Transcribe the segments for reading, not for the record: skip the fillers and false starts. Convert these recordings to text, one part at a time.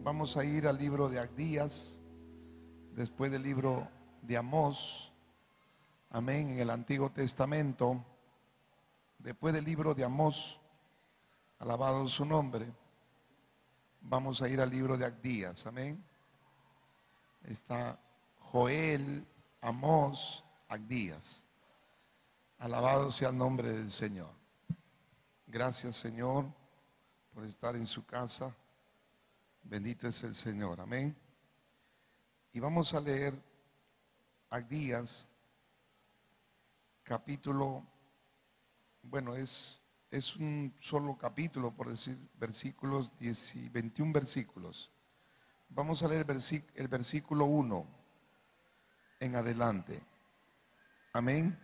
Vamos a ir al libro de Abdías, después del libro de Amós, amén, en el Antiguo Testamento. Después del libro de Amós, alabado su nombre, vamos a ir al libro de Abdías, amén. Está Joel, Amós, Abdías. Alabado sea el nombre del Señor. Gracias, Señor, por estar en su casa. Bendito es el Señor, amén. Y vamos a leer Abdías, capítulo, bueno, es un solo capítulo, por decir, versículos 21 versículos. Vamos a leer el versículo 1 en adelante. Amén.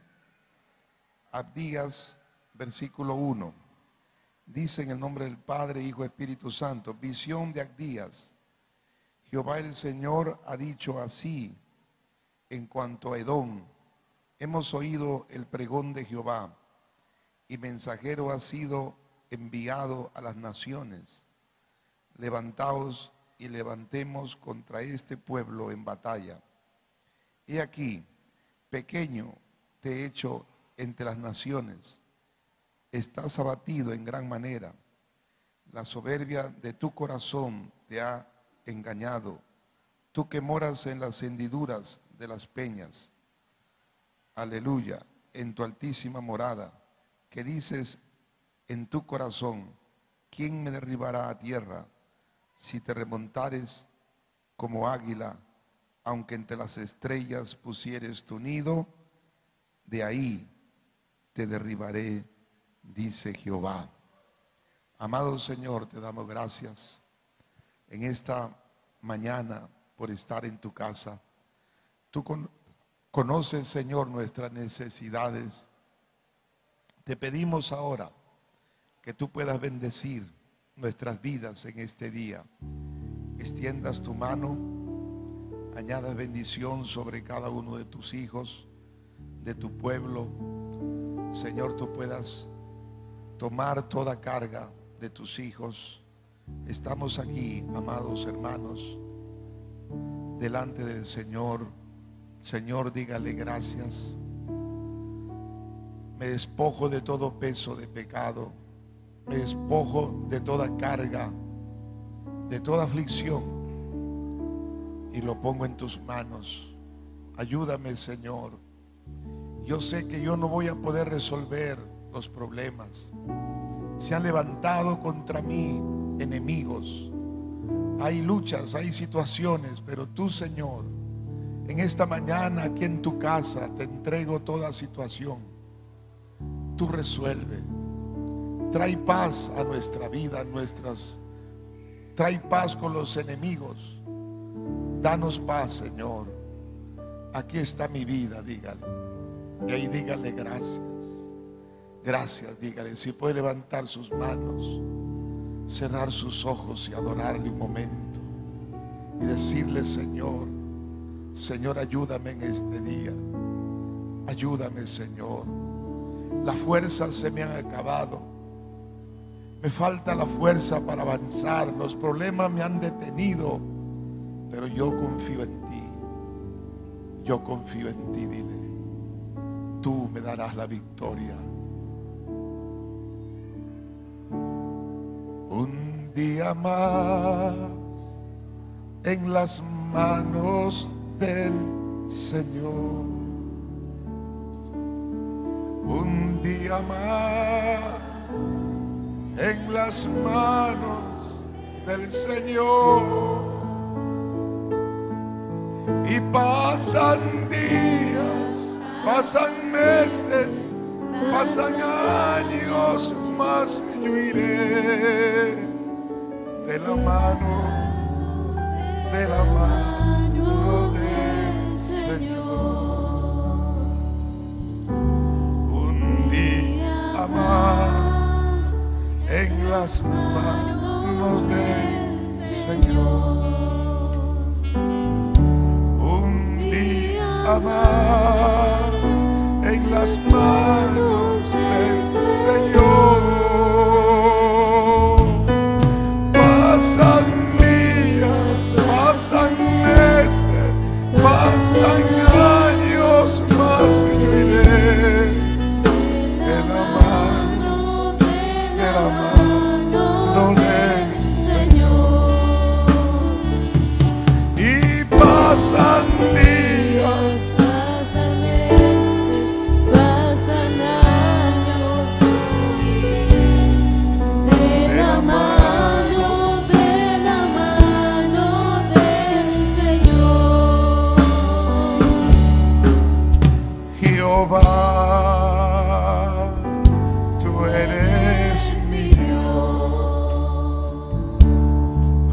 Abdías, versículo 1. Dice en el nombre del Padre, Hijo, Espíritu Santo. Visión de Abdías. Jehová el Señor ha dicho así en cuanto a Edom: hemos oído el pregón de Jehová, y mensajero ha sido enviado a las naciones. Levantaos y levantemos contra este pueblo en batalla. He aquí, pequeño te he hecho entre las naciones. Estás abatido en gran manera. La soberbia de tu corazón te ha engañado. Tú que moras en las hendiduras de las peñas. Aleluya, en tu altísima morada, que dices en tu corazón: ¿quién me derribará a tierra? Si te remontares como águila, aunque entre las estrellas pusieres tu nido, de ahí te derribaré, dice Jehová. Amado Señor, te damos gracias en esta mañana por estar en tu casa. Tú conoces, Señor, nuestras necesidades. Te pedimos ahora que tú puedas bendecir nuestras vidas en este día. Extiendas tu mano, añadas bendición sobre cada uno de tus hijos, de tu pueblo. Señor, tú puedas tomar toda carga de tus hijos. Estamos aquí, amados hermanos, delante del Señor. Señor, dígale gracias. Me despojo de todo peso de pecado. Me despojo de toda carga, de toda aflicción, y lo pongo en tus manos. Ayúdame, Señor. Yo sé que yo no voy a poder resolver los problemas. Se han levantado contra mí enemigos. Hay luchas, hay situaciones, pero tú, Señor, en esta mañana aquí en tu casa te entrego toda situación. Tú resuelve. Trae paz a nuestra vida, trae paz con los enemigos. Danos paz, Señor. Aquí está mi vida, dígale. Y ahí dígale gracias. Gracias, dígale. Si puede levantar sus manos, cerrar sus ojos y adorarle un momento y decirle: Señor, Señor, ayúdame en este día. Ayúdame, Señor. Las fuerzas se me han acabado. Me falta la fuerza para avanzar. Los problemas me han detenido, pero yo confío en ti. Yo confío en ti, dile. Tú me darás la victoria. Un día más en las manos del Señor. Un día más en las manos del Señor. Y pasan días, pasan meses, pasan años, mas yo iré de la mano del Señor. Un día más en las manos del Señor. Un día más en las manos del Señor. Pasan días,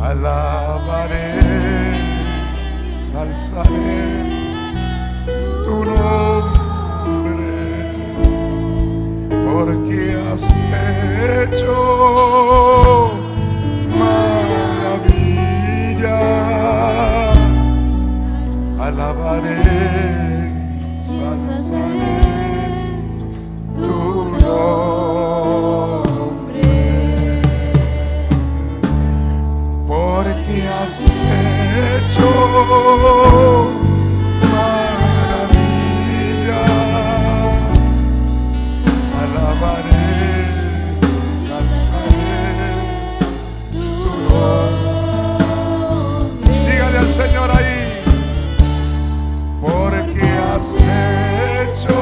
alabaré, alzaré tu nombre, porque has hecho maravilla. Alabaré, alzaré tu nombre, porque has hecho maravilla. Alabaré, alzaré tu nombre. Dígale al Señor ahí, porque has hecho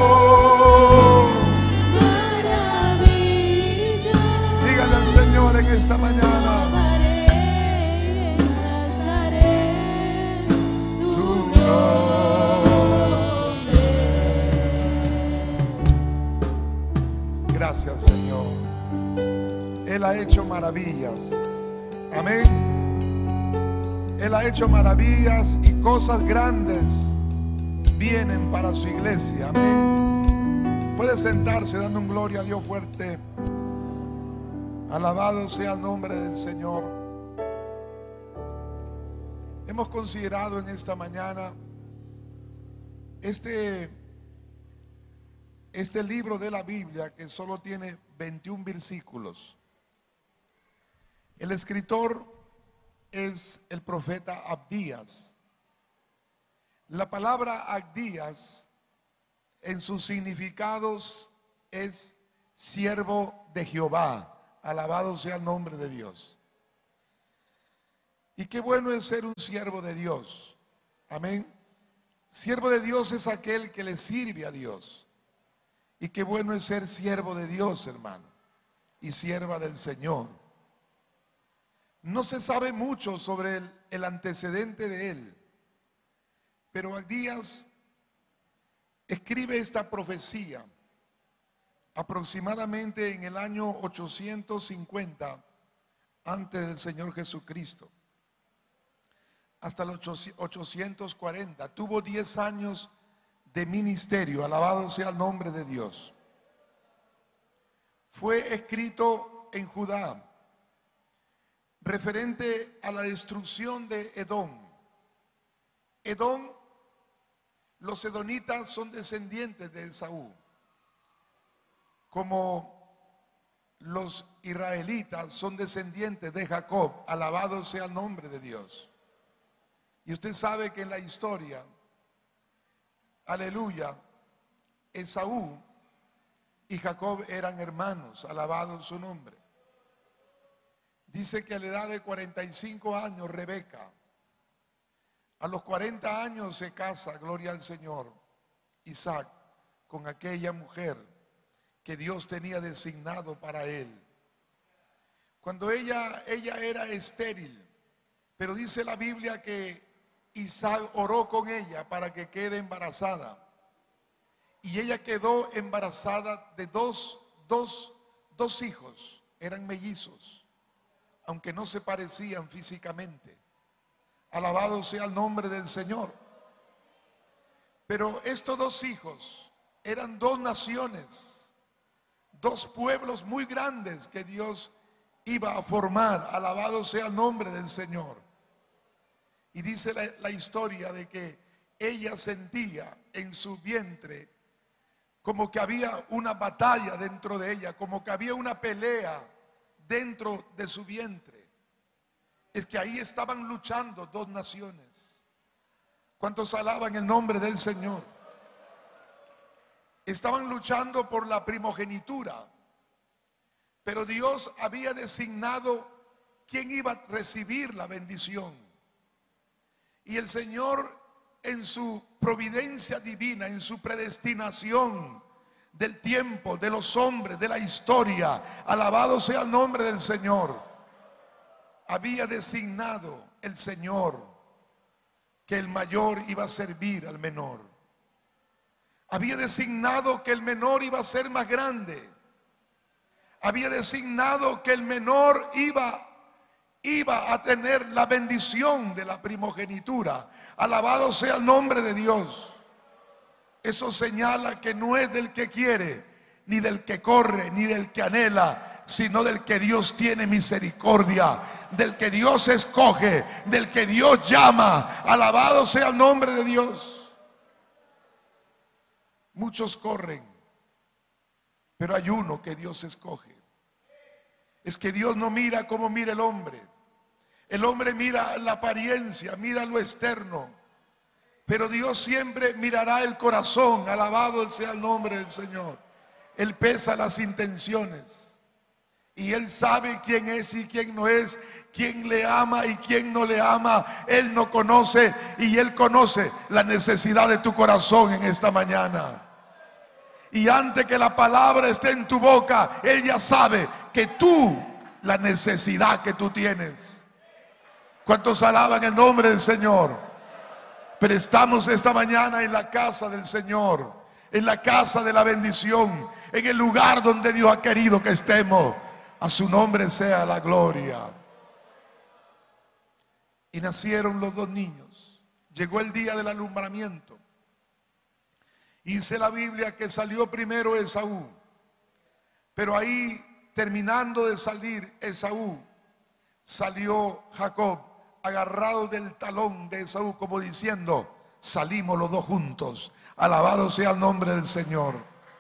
maravilla. Dígale al Señor en esta mañana. Gracias, Señor. Él ha hecho maravillas. Amén. Él ha hecho maravillas y cosas grandes vienen para su iglesia. Amén. Puede sentarse dando un gloria a Dios fuerte. Alabado sea el nombre del Señor. Hemos considerado en esta mañana este libro de la Biblia, que solo tiene 21 versículos. El escritor es el profeta Abdías. La palabra Abdías en sus significados es siervo de Jehová. Alabado sea el nombre de Dios. Y qué bueno es ser un siervo de Dios. Amén. Siervo de Dios es aquel que le sirve a Dios. Y qué bueno es ser siervo de Dios, hermano, y sierva del Señor. No se sabe mucho sobre el antecedente de él, pero Abdías escribe esta profecía aproximadamente en el año 850 antes del Señor Jesucristo, hasta los 840. Tuvo 10 años de ministerio. Alabado sea el nombre de Dios. Fue escrito en Judá, referente a la destrucción de Edom. Edom, los edonitas son descendientes de Esaú, como los israelitas son descendientes de Jacob. Alabado sea el nombre de Dios. Y usted sabe que en la historia, aleluya, Esaú y Jacob eran hermanos. Alabado su nombre. Dice que a la edad de 45 años Rebeca, a los 40 años se casa, gloria al Señor, Isaac, con aquella mujer que Dios tenía designado para él. Cuando ella era estéril, pero dice la Biblia que Isaac oró con ella para que quede embarazada. Y ella quedó embarazada de dos hijos. Eran mellizos, aunque no se parecían físicamente. Alabado sea el nombre del Señor. Pero estos dos hijos eran dos naciones, dos pueblos muy grandes que Dios iba a formar. Alabado sea el nombre del Señor. Y dice la historia de que ella sentía en su vientre como que había una batalla dentro de ella, como que había una pelea dentro de su vientre. Es que ahí estaban luchando dos naciones. ¿Cuántos alaban el nombre del Señor? Estaban luchando por la primogenitura, pero Dios había designado quién iba a recibir la bendición. Y el Señor, en su providencia divina, en su predestinación del tiempo, de los hombres, de la historia, alabado sea el nombre del Señor, había designado el Señor que el mayor iba a servir al menor. Había designado que el menor iba a ser más grande. Había designado que el menor iba iba a tener la bendición de la primogenitura. Alabado sea el nombre de Dios. Eso señala que no es del que quiere, ni del que corre, ni del que anhela, sino del que Dios tiene misericordia, del que Dios escoge, del que Dios llama. Alabado sea el nombre de Dios. Muchos corren, pero hay uno que Dios escoge. Es que Dios no mira como mira el hombre. El hombre mira la apariencia, mira lo externo, pero Dios siempre mirará el corazón. Alabado sea el nombre del Señor. Él pesa las intenciones y Él sabe quién es y quién no es, quién le ama y quién no le ama. Él no conoce y Él conoce la necesidad de tu corazón en esta mañana. Y antes que la palabra esté en tu boca, Él ya sabe que tú, la necesidad que tú tienes. ¿Cuántos alaban el nombre del Señor? Pero estamos esta mañana en la casa del Señor, en la casa de la bendición, en el lugar donde Dios ha querido que estemos. A su nombre sea la gloria. Y nacieron los dos niños. Llegó el día del alumbramiento. Y dice la Biblia que salió primero Esaú. Pero ahí, terminando de salir Esaú, salió Jacob, agarrado del talón de Esaú, como diciendo: salimos los dos juntos. Alabado sea el nombre del Señor.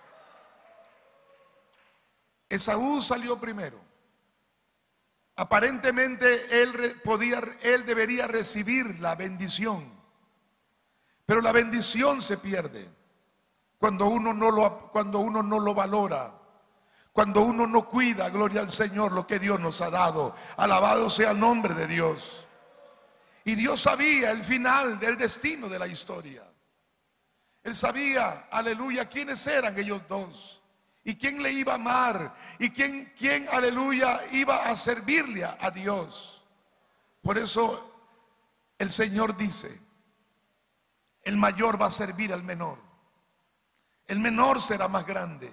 Esaú salió primero. Aparentemente él debería recibir la bendición, pero la bendición se pierde cuando uno no lo valora, cuando uno no cuida, gloria al Señor, lo que Dios nos ha dado. Alabado sea el nombre de Dios. Y Dios sabía el final del destino de la historia. Él sabía, aleluya, quiénes eran ellos dos y quién le iba a amar y quién, aleluya, iba a servirle a Dios. Por eso el Señor dice: el mayor va a servir al menor, el menor será más grande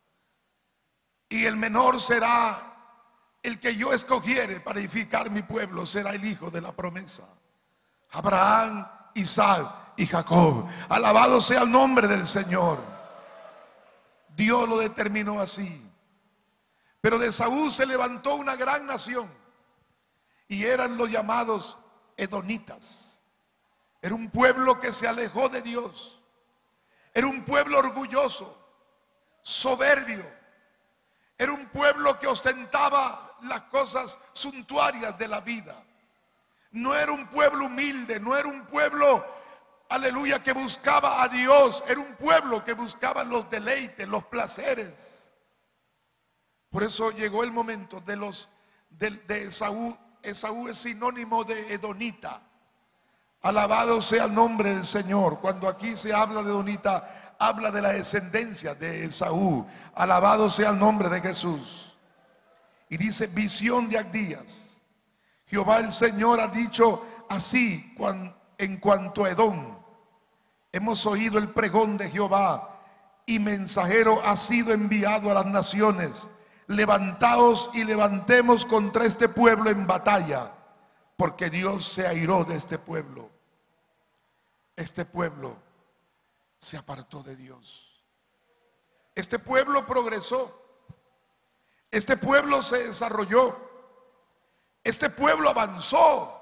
y el menor será el que yo escogiere para edificar mi pueblo, será el hijo de la promesa. Abraham, Isaac y Jacob. Alabado sea el nombre del Señor. Dios lo determinó así. Pero de Saúl se levantó una gran nación y eran los llamados edonitas. Era un pueblo que se alejó de Dios. Era un pueblo orgulloso, soberbio. Era un pueblo que ostentaba las cosas suntuarias de la vida. No era un pueblo humilde, no era un pueblo, aleluya, que buscaba a Dios. Era un pueblo que buscaba los deleites, los placeres. Por eso llegó el momento de Esaú. Esaú es sinónimo de edonita. Alabado sea el nombre del Señor. Cuando aquí se habla de edonita, habla de la descendencia de Esaú. Alabado sea el nombre de Jesús. Y dice: visión de Abdías. Jehová el Señor ha dicho así en cuanto a Edom: hemos oído el pregón de Jehová, y mensajero ha sido enviado a las naciones. Levantaos y levantemos contra este pueblo en batalla, porque Dios se airó de este pueblo. Este pueblo se apartó de Dios. Este pueblo progresó. Este pueblo se desarrolló. Este pueblo avanzó.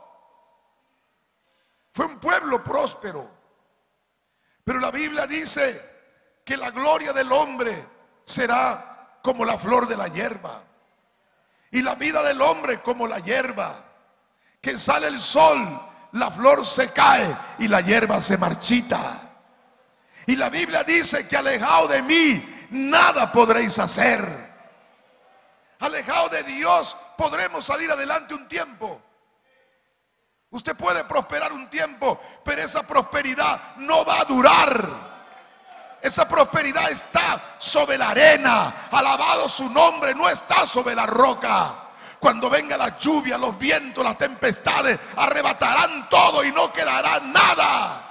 Fue un pueblo próspero. Pero la Biblia dice que la gloria del hombre será como la flor de la hierba, y la vida del hombre como la hierba, que sale el sol, la flor se cae y la hierba se marchita. Y la Biblia dice que alejado de mí nada podréis hacer. Alejado de Dios podremos salir adelante un tiempo. Usted puede prosperar un tiempo, pero esa prosperidad no va a durar. Esa prosperidad está sobre la arena. Alabado su nombre, no está sobre la roca. Cuando venga la lluvia, los vientos, las tempestades arrebatarán todo y no quedará nada.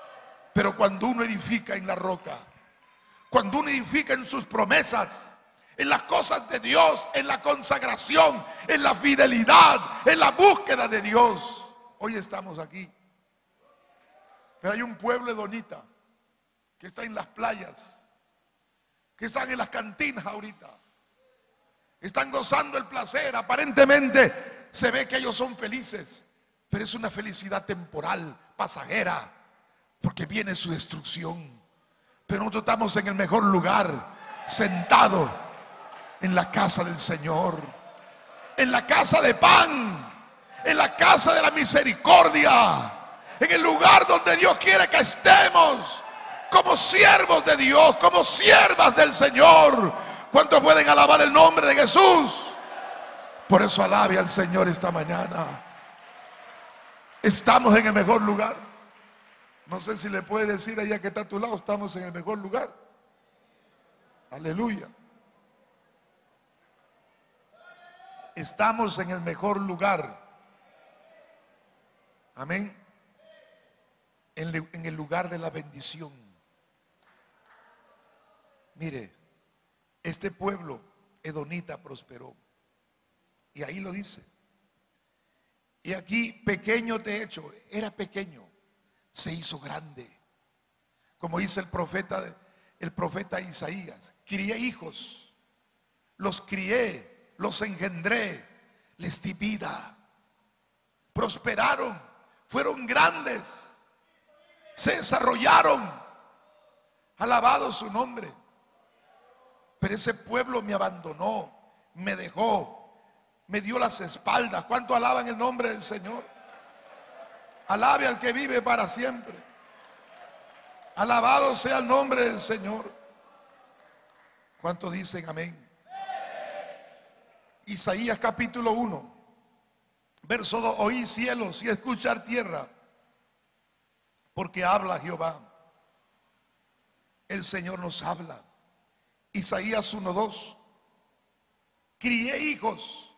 Pero cuando uno edifica en la roca, cuando uno edifica en sus promesas, en las cosas de Dios, en la consagración, en la fidelidad, en la búsqueda de Dios. Hoy estamos aquí. Pero hay un pueblo edonita que está en las playas, que están en las cantinas ahorita. Están gozando el placer. Aparentemente se ve que ellos son felices, pero es una felicidad temporal, pasajera, porque viene su destrucción. Pero nosotros estamos en el mejor lugar, sentados en la casa del Señor, en la casa de pan, en la casa de la misericordia, en el lugar donde Dios quiere que estemos, como siervos de Dios, como siervas del Señor. ¿Cuántos pueden alabar el nombre de Jesús? Por eso alabe al Señor esta mañana. Estamos en el mejor lugar. No sé si le puede decir allá que está a tu lado, estamos en el mejor lugar. Aleluya. Estamos en el mejor lugar. Amén. En el lugar de la bendición. Mire, este pueblo edonita prosperó. Y ahí lo dice. Y aquí, pequeño te he hecho. Era pequeño, se hizo grande. Como dice el profeta Isaías: crié hijos, los crié, los engendré, les di vida, prosperaron, fueron grandes, se desarrollaron. Alabado su nombre. Pero ese pueblo me abandonó, me dejó, me dio las espaldas. ¿Cuánto alaban el nombre del Señor? Alabe al que vive para siempre. Alabado sea el nombre del Señor. ¿Cuánto dicen amén? Isaías capítulo 1, verso 2: oí cielos y escuchar tierra, porque habla Jehová. El Señor nos habla. Isaías 1:2: crié hijos,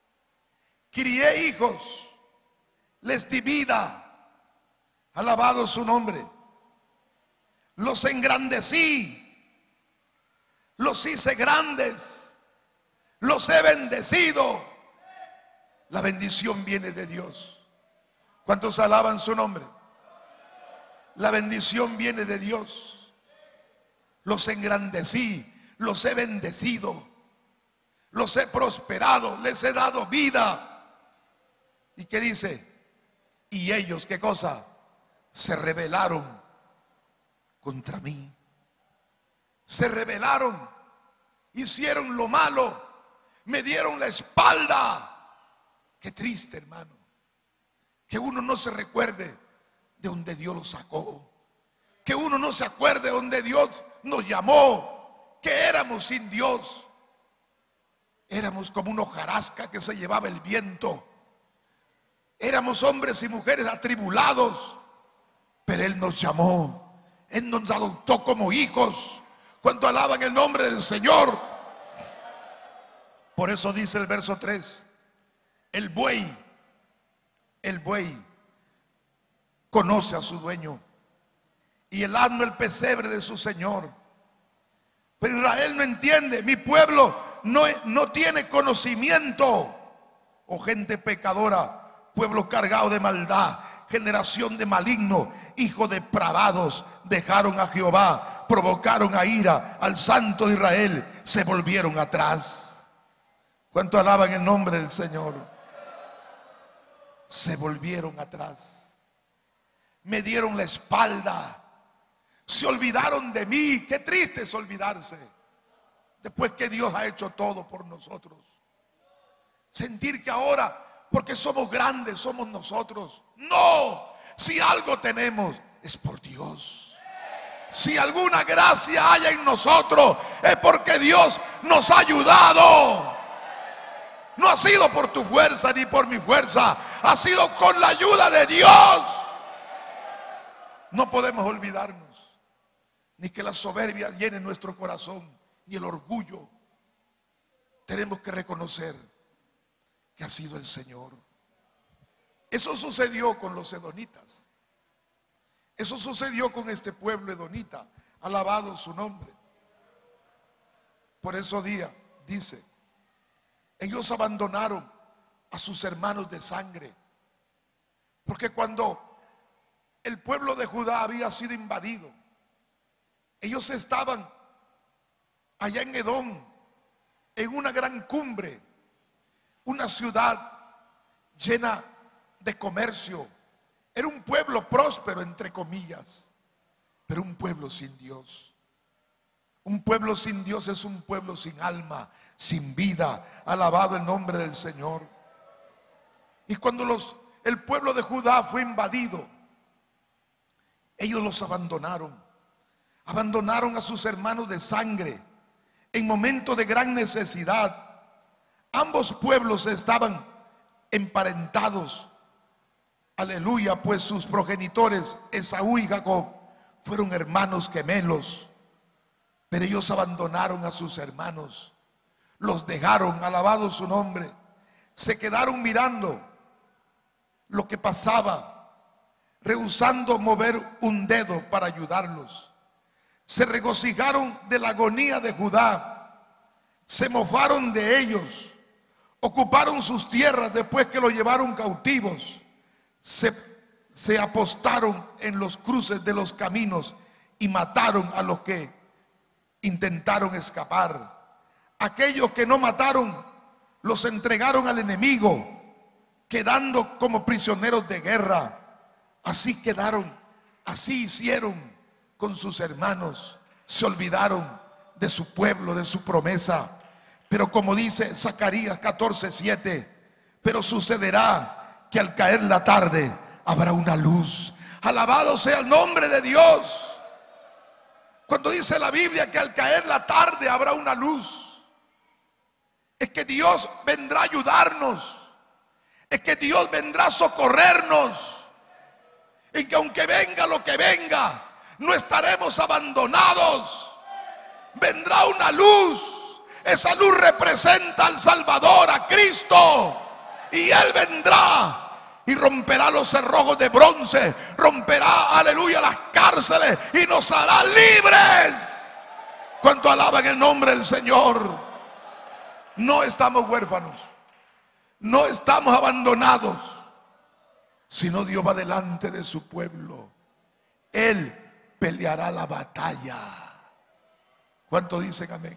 les di vida. Alabado su nombre. Los engrandecí, los hice grandes, los he bendecido. La bendición viene de Dios. ¿Cuántos alaban su nombre? La bendición viene de Dios. Los engrandecí, los he bendecido, los he prosperado, les he dado vida. ¿Y qué dice? Y ellos, ¿qué cosa? Se rebelaron contra mí. Se rebelaron, hicieron lo malo, me dieron la espalda. Qué triste, hermano, que uno no se recuerde de donde Dios lo sacó, que uno no se acuerde de donde Dios nos llamó, que éramos sin Dios. Éramos como una hojarasca que se llevaba el viento. Éramos hombres y mujeres atribulados, pero Él nos llamó, Él nos adoptó como hijos. ¿Cuánto alaban el nombre del Señor? Por eso dice el verso 3: el buey conoce a su dueño, y el asno el pesebre de su señor. Pero Israel no entiende, mi pueblo no tiene conocimiento. Oh gente pecadora, pueblo cargado de maldad, generación de malignos, hijos depravados, dejaron a Jehová, provocaron a ira al Santo de Israel, se volvieron atrás. ¿Cuánto alaban el nombre del Señor? Se volvieron atrás, me dieron la espalda, se olvidaron de mí. Qué triste es olvidarse después que Dios ha hecho todo por nosotros. Sentir que ahora, porque somos grandes, somos nosotros. No, si algo tenemos es por Dios. Si alguna gracia hay en nosotros es porque Dios nos ha ayudado. No ha sido por tu fuerza ni por mi fuerza, ha sido con la ayuda de Dios. No podemos olvidarnos, ni que la soberbia llene nuestro corazón, ni el orgullo. Tenemos que reconocer que ha sido el Señor. Eso sucedió con los edonitas. Eso sucedió con este pueblo edonita. Alabado su nombre. Por eso dice, ellos abandonaron a sus hermanos de sangre. Porque cuando el pueblo de Judá había sido invadido, ellos estaban allá en Edom, en una gran cumbre, una ciudad llena de comercio. Era un pueblo próspero, entre comillas, pero un pueblo sin Dios. Un pueblo sin Dios es un pueblo sin alma, sin vida. Alabado el nombre del Señor. Y cuando el pueblo de Judá fue invadido, ellos los abandonaron. Abandonaron a sus hermanos de sangre en momento de gran necesidad. Ambos pueblos estaban emparentados. Aleluya, pues sus progenitores Esaú y Jacob fueron hermanos gemelos. Pero ellos abandonaron a sus hermanos, los dejaron, alabado su nombre. Se quedaron mirando lo que pasaba, rehusando mover un dedo para ayudarlos. Se regocijaron de la agonía de Judá, se mofaron de ellos, ocuparon sus tierras después que los llevaron cautivos. Se apostaron en los cruces de los caminos y mataron a los que intentaron escapar. Aquellos que no mataron los entregaron al enemigo, quedando como prisioneros de guerra. Así quedaron, así hicieron con sus hermanos. Se olvidaron de su pueblo, de su promesa. Pero como dice Zacarías 14:7, pero sucederá que al caer la tarde habrá una luz. Alabado sea el nombre de Dios. Cuando dice la Biblia que al caer la tarde habrá una luz, es que Dios vendrá a ayudarnos, es que Dios vendrá a socorrernos, y que aunque venga lo que venga, no estaremos abandonados. Vendrá una luz. Esa luz representa al Salvador, a Cristo, y Él vendrá y romperá los cerrojos de bronce, romperá, aleluya, las cárceles y nos hará libres. ¿Cuánto alaban el nombre del Señor? No estamos huérfanos, no estamos abandonados, sino Dios va delante de su pueblo. Él peleará la batalla. ¿Cuánto dicen amén?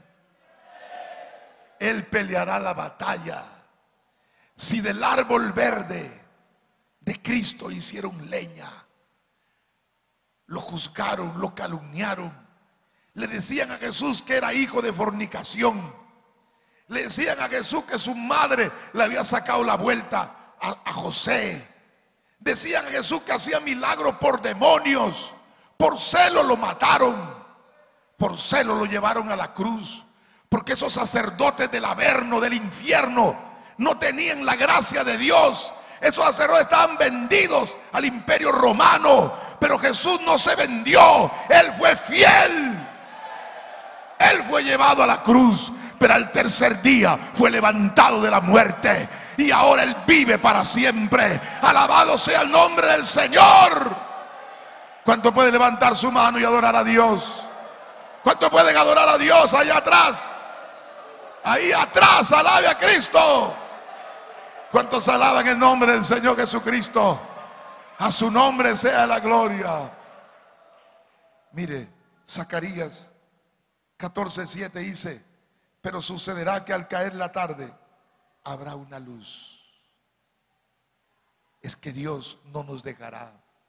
Él peleará la batalla. Si del árbol verde de Cristo hicieron leña, lo juzgaron, lo calumniaron, le decían a Jesús que era hijo de fornicación, le decían a Jesús que su madre le había sacado la vuelta a José, decían a Jesús que hacía milagros por demonios. Por celo lo mataron, por celo lo llevaron a la cruz, porque esos sacerdotes del Averno, del infierno, no tenían la gracia de Dios. Esos sacerdotes estaban vendidos al imperio romano, pero Jesús no se vendió. Él fue fiel. Él fue llevado a la cruz, pero al tercer día fue levantado de la muerte, y ahora Él vive para siempre. Alabado sea el nombre del Señor. ¿Cuánto puede levantar su mano y adorar a Dios? ¿Cuánto pueden adorar a Dios allá atrás? Ahí atrás, alabe a Cristo. ¿Cuántos alaban el nombre del Señor Jesucristo? A su nombre sea la gloria. Mire, Zacarías 14:7 dice, pero sucederá que al caer la tarde habrá una luz. Es que Dios no nos dejará,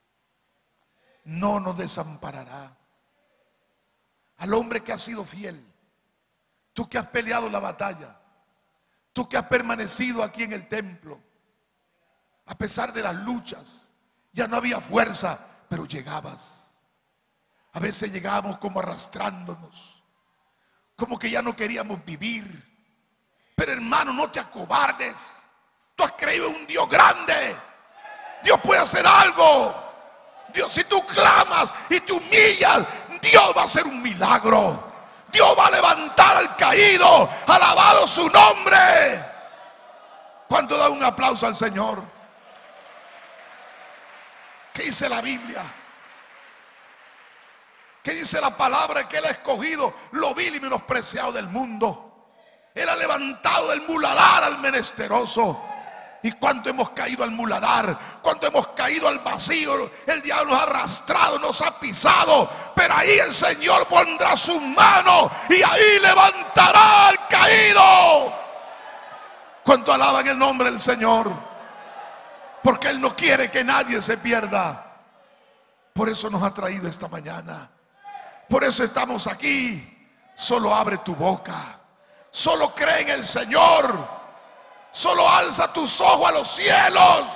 no nos desamparará. Al hombre que ha sido fiel, tú que has peleado la batalla, tú que has permanecido aquí en el templo, a pesar de las luchas, ya no había fuerza, pero llegabas. A veces llegábamos como arrastrándonos, como que ya no queríamos vivir. Pero hermano, no te acobardes. Tú has creído en un Dios grande. Dios puede hacer algo. Dios, si tú clamas y te humillas, Dios va a hacer un milagro. Dios va a levantar al caído. Alabado su nombre. ¿Cuánto da un aplauso al Señor? ¿Qué dice la Biblia? ¿Qué dice la palabra? Que Él ha escogido lo vil y menospreciado del mundo, Él ha levantado del muladar al menesteroso. ¿Y cuánto hemos caído al muladar? ¿Cuánto hemos caído al vacío? El diablo nos ha arrastrado, nos ha pisado. Pero ahí el Señor pondrá su mano y ahí levantará al caído. ¿Cuánto alaban el nombre del Señor? Porque Él no quiere que nadie se pierda. Por eso nos ha traído esta mañana. Por eso estamos aquí. Solo abre tu boca. Solo cree en el Señor. Solo alza tus ojos a los cielos.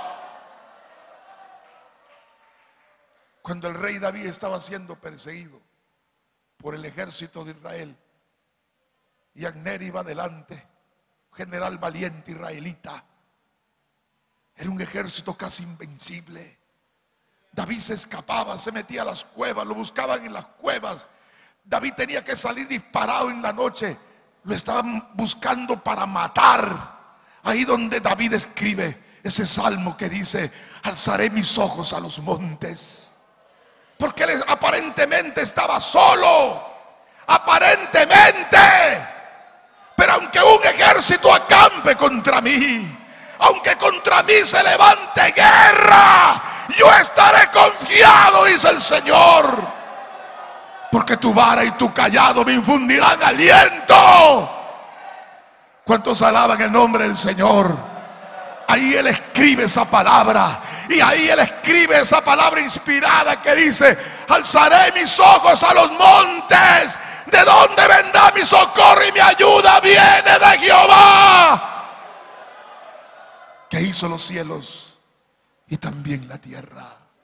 Cuando el rey David estaba siendo perseguido por el ejército de Israel y Abner iba adelante, general valiente israelita, era un ejército casi invencible. David se escapaba, se metía a las cuevas, lo buscaban en las cuevas. David tenía que salir disparado en la noche, lo estaban buscando para matar. Ahí donde David escribe ese salmo que dice: alzaré mis ojos a los montes. Porque él aparentemente estaba solo, aparentemente. Pero aunque un ejército acampe contra mí, aunque contra mí se levante guerra, yo estaré confiado, dice el Señor. Porque tu vara y tu cayado me infundirán aliento. ¿Cuántos alaban el nombre del Señor? Ahí Él escribe esa palabra. Y ahí Él escribe esa palabra inspirada que dice: alzaré mis ojos a los montes. ¿De dónde vendrá mi socorro y mi ayuda? Viene de Jehová, que hizo los cielos y también la tierra.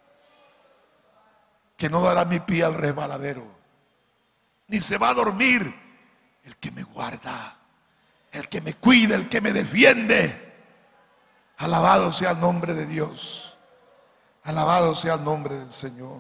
Que no dará mi pie al resbaladero, ni se va a dormir el que me guarda, el que me cuida, el que me defiende. Alabado sea el nombre de Dios. Alabado sea el nombre del Señor.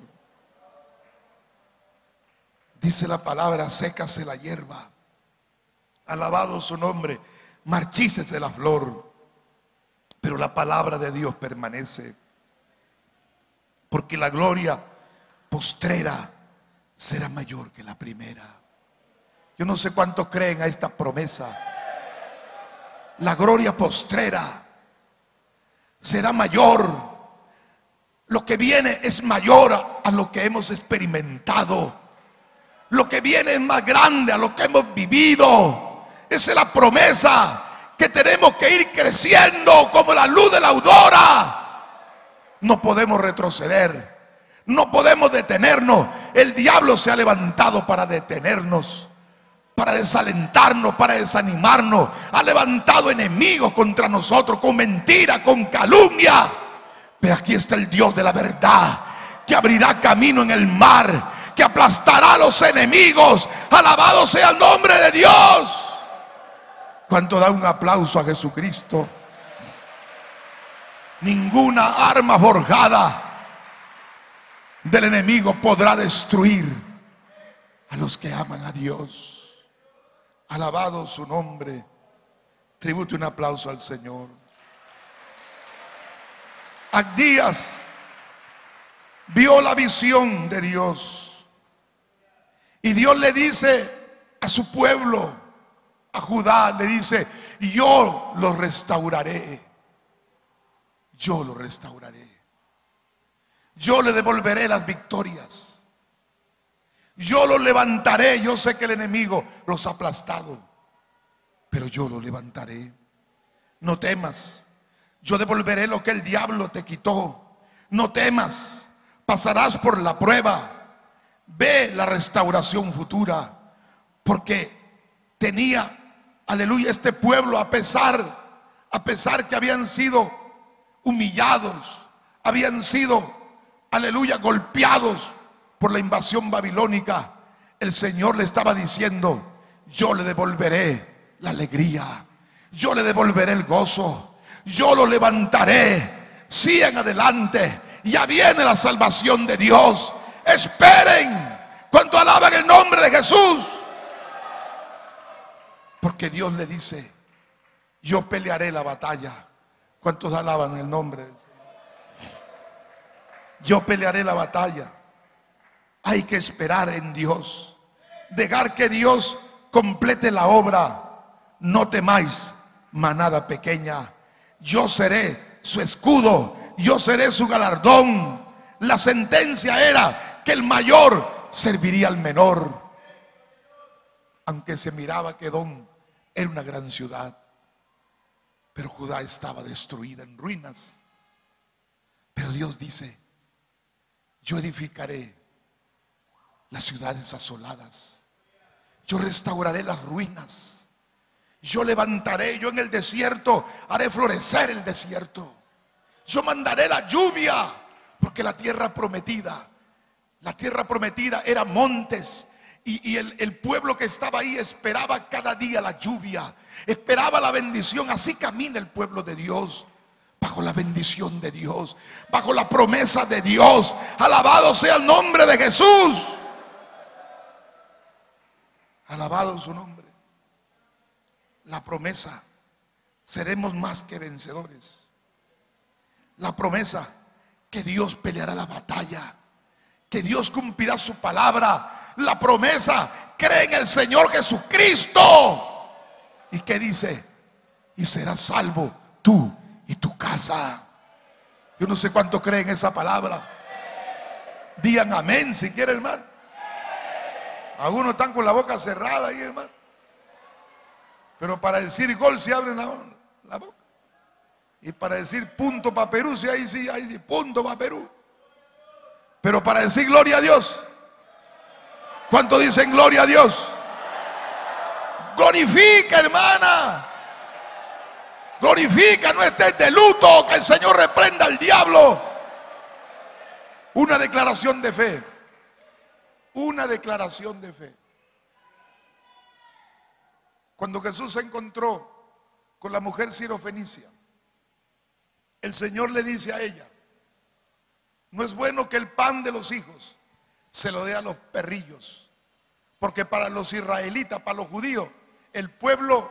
Dice la palabra: sécase la hierba. Alabado su nombre. Marchícese la flor. Pero la palabra de Dios permanece. Porque la gloria postrera será mayor que la primera. Yo no sé cuántos creen a esta promesa. La gloria postrera será mayor. Lo que viene es mayor a lo que hemos experimentado. Lo que viene es más grande a lo que hemos vivido. Esa es la promesa, que tenemos que ir creciendo como la luz de la aurora. No podemos retroceder. No podemos detenernos. El diablo se ha levantado para detenernos, para desalentarnos, para desanimarnos. Ha levantado enemigos contra nosotros con mentira, con calumnia. Pero aquí está el Dios de la verdad, que abrirá camino en el mar, que aplastará a los enemigos. Alabado sea el nombre de Dios. ¿Cuánto da un aplauso a Jesucristo? Ninguna arma forjada del enemigo podrá destruir a los que aman a Dios. Alabado su nombre. Tribute un aplauso al Señor. Abdías vio la visión de Dios, y Dios le dice a su pueblo, a Judá, le dice: yo lo restauraré. Yo lo restauraré. Yo le devolveré las victorias. Yo lo levantaré. Yo sé que el enemigo los ha aplastado, pero yo lo levantaré. No temas. Yo devolveré lo que el diablo te quitó. No temas. Pasarás por la prueba. Ve la restauración futura. Porque tenía, aleluya, este pueblo, a pesar que habían sido humillados, habían sido, aleluya, golpeados por la invasión babilónica, el Señor le estaba diciendo: yo le devolveré la alegría, yo le devolveré el gozo, yo lo levantaré. Sigan adelante, ya viene la salvación de Dios. Esperen. Cuando alaban el nombre de Jesús, porque Dios le dice: yo pelearé la batalla. ¿Cuántos alaban el nombre del Señor? Yo pelearé la batalla. Hay que esperar en Dios, dejar que Dios complete la obra. no temáis, manada pequeña. Yo seré su escudo, yo seré su galardón. La sentencia era que el mayor serviría al menor. Aunque se miraba que Edom era una gran ciudad, pero Judá estaba destruida en ruinas. Pero Dios dice: yo edificaré las ciudades asoladas, yo restauraré las ruinas, yo levantaré, yo en el desierto haré florecer el desierto, yo mandaré la lluvia, porque la tierra prometida era montes. Y el pueblo que estaba ahí esperaba cada día la lluvia, esperaba la bendición. Así camina el pueblo de Dios, bajo la bendición de Dios, bajo la promesa de Dios. Alabado sea el nombre de Jesús. Alabado su nombre. La promesa: seremos más que vencedores. La promesa: que Dios peleará la batalla, que Dios cumplirá su palabra. La promesa: cree en el Señor Jesucristo. ¿Y qué dice? Y serás salvo tú y tu casa. Yo no sé cuánto creen esa palabra. Digan amén si quieren, hermano. Algunos están con la boca cerrada ahí, hermano. Pero para decir gol si abren la boca. Y para decir punto para Perú, si ahí sí, punto para Perú. Pero para decir gloria a Dios, ¿cuánto dicen gloria a Dios? Glorifica, hermana. Glorifica, no estés de luto. Que el Señor reprenda al diablo. Una declaración de fe. Una declaración de fe. Cuando Jesús se encontró con la mujer sirofenicia, el Señor le dice a ella: no es bueno que el pan de los hijos se lo dé a los perrillos. Porque para los israelitas, para los judíos, el pueblo,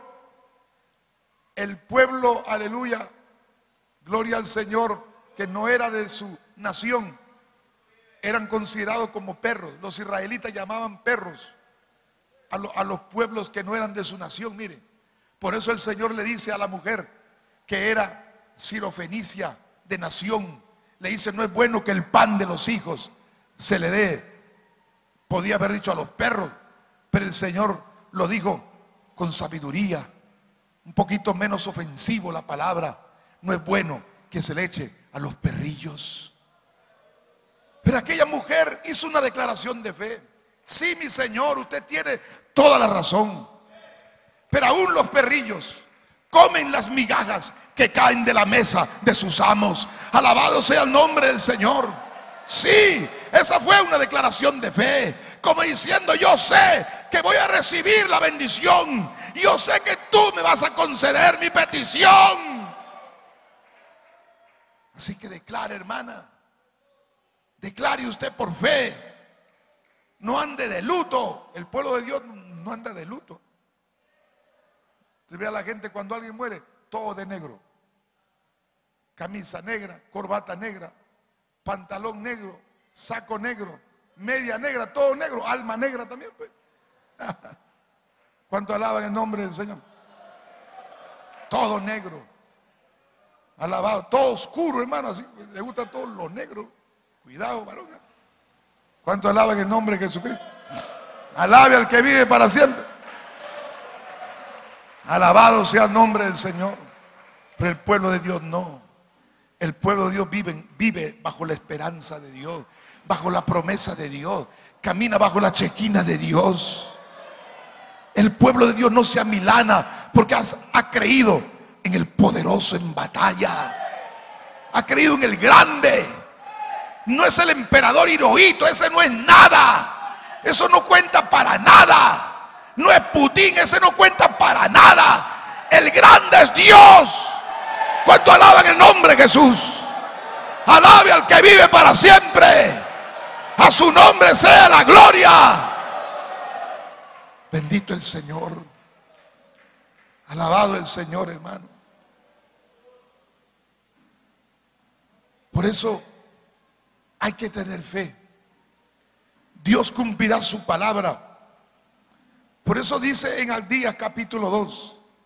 aleluya, gloria al Señor, que no era de su nación, eran considerados como perros. Los israelitas llamaban perros a los pueblos que no eran de su nación. Mire, por eso el Señor le dice a la mujer que era sirofenicia de nación, le dice: no es bueno que el pan de los hijos se le dé. Podía haber dicho a los perros, pero el Señor lo dijo con sabiduría, un poquito menos ofensivo la palabra. No es bueno que se le eche a los perrillos. Pero aquella mujer hizo una declaración de fe: sí, mi Señor, usted tiene toda la razón, pero aún los perrillos comen las migajas que caen de la mesa de sus amos. Alabado sea el nombre del Señor. Sí, esa fue una declaración de fe, como diciendo: yo sé que voy a recibir la bendición, yo sé que tú me vas a conceder mi petición. Así que declare, hermana, declare usted por fe. No ande de luto. El pueblo de Dios no anda de luto. Se ve a la gente cuando alguien muere, todo de negro: camisa negra, corbata negra, pantalón negro, saco negro, media negra, todo negro, alma negra también, pues. ¿Cuánto alaban el nombre del Señor? Todo negro, alabado, todo oscuro, hermano. Así le gusta todo lo negro. Cuidado, varón. ¿Cuánto alaban el nombre de Jesucristo? Alabe al que vive para siempre. Alabado sea el nombre del Señor. Pero el pueblo de Dios no. El pueblo de Dios vive bajo la esperanza de Dios, bajo la promesa de Dios, camina bajo la chequina de Dios. El pueblo de Dios no se amilana porque ha creído en el poderoso en batalla, ha creído en el grande. No es el emperador Hirohito, ese no es nada, eso no cuenta para nada. No es Putin, ese no cuenta para nada. El grande es Dios. ¿Cuánto alaban el nombre de Jesús? Alabe al que vive para siempre. A su nombre sea la gloria. Bendito el Señor. Alabado el Señor, hermano. Por eso hay que tener fe. Dios cumplirá su palabra. Por eso dice en Abdías capítulo 2,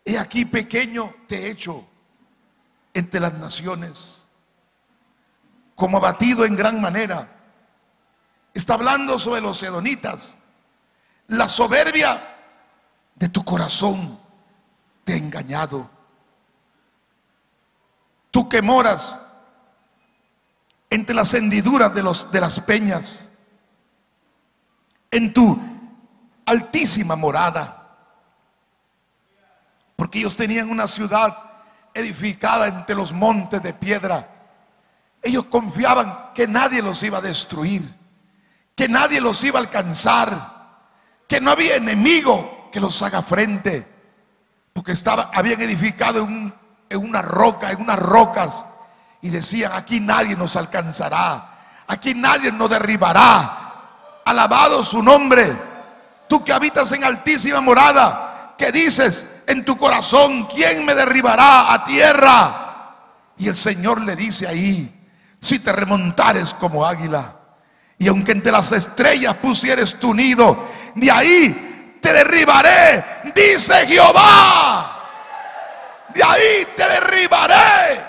He aquí pequeño te he hecho entre las naciones, como abatido en gran manera. Está hablando sobre los edonitas. La soberbia de tu corazón te ha engañado. Tú que moras entre las hendiduras de las peñas, en tu altísima morada. Porque ellos tenían una ciudad edificada entre los montes de piedra. Ellos confiaban que nadie los iba a destruir, que nadie los iba a alcanzar, que no había enemigo que los haga frente, porque habían edificado en una roca, en unas rocas, y decían: aquí nadie nos alcanzará, aquí nadie nos derribará. Alabado su nombre. Tú que habitas en altísima morada, que dices en tu corazón: ¿quién me derribará a tierra? Y el Señor le dice ahí: si te remontares como águila, y aunque entre las estrellas pusieres tu nido, de ahí te derribaré, dice Jehová. De ahí te derribaré,